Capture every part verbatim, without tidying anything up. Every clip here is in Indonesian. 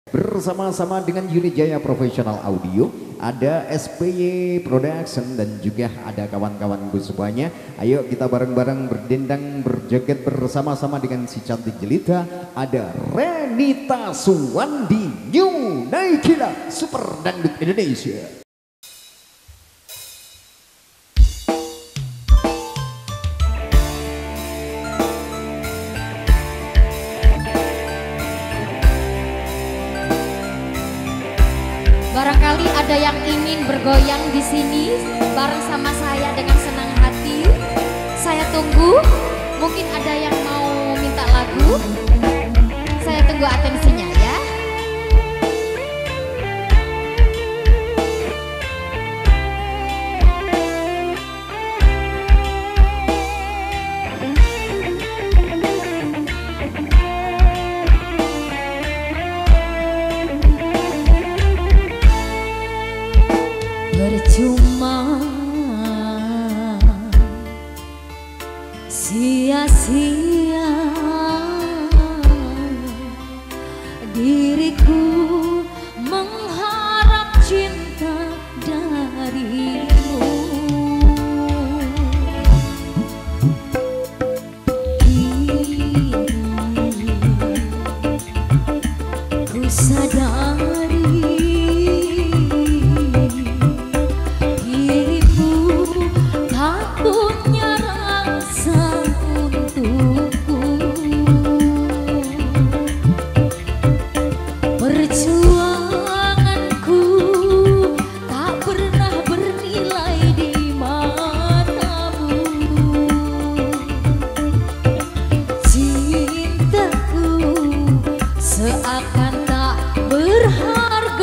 Bersama-sama dengan Unit Jaya Professional Audio, ada S P Y Production dan juga ada kawan-kawanku semuanya. Ayo kita bareng-bareng berdendang, berjoget bersama-sama dengan si cantik jelita. Ada Renita Suwandi, New Naikila Super Dangdut Indonesia. Barangkali ada yang ingin bergoyang di sini bareng sama saya dengan senang hati. Saya tunggu. Mungkin ada yang mau minta lagu. Saya tunggu atensinya ya. Percuma, sia-sia diriku mengharap cinta darimu. Kini ku sadari seakan tak berharga.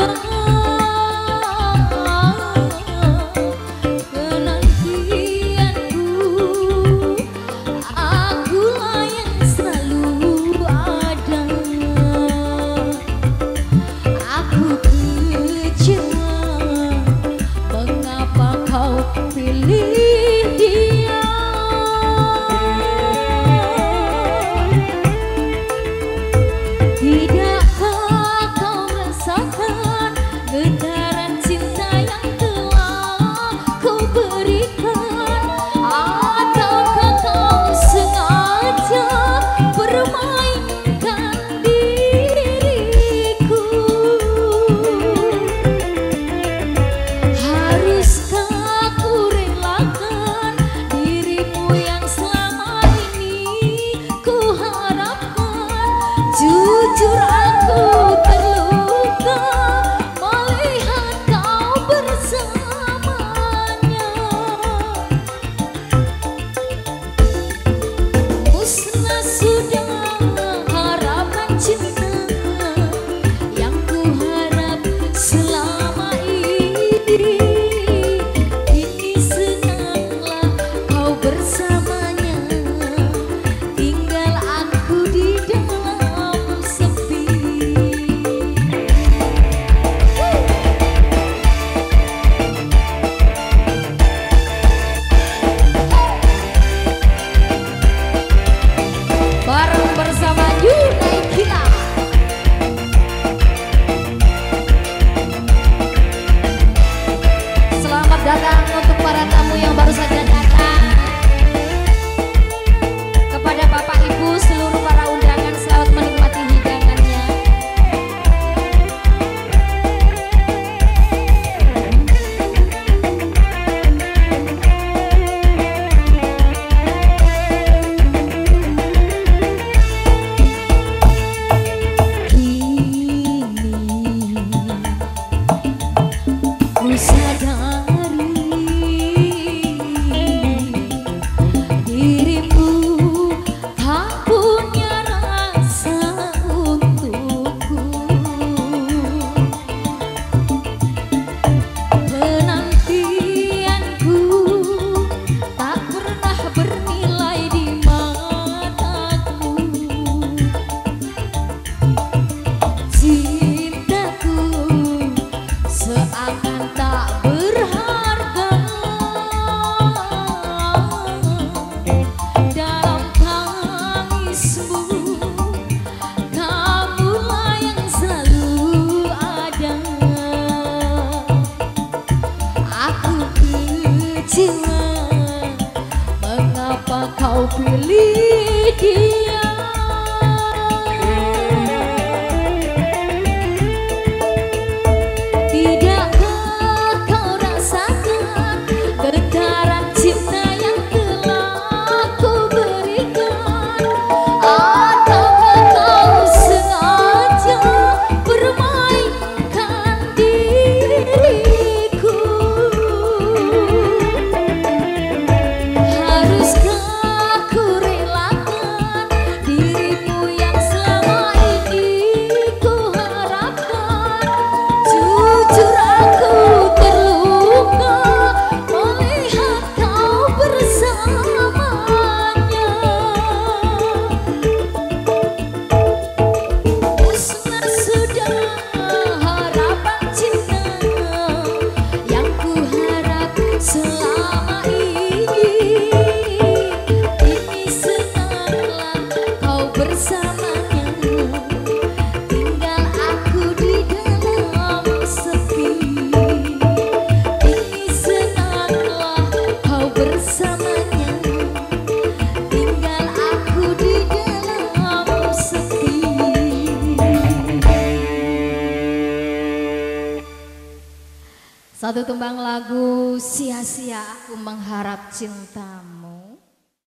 Satu tembang lagu sia-sia aku mengharap cintamu.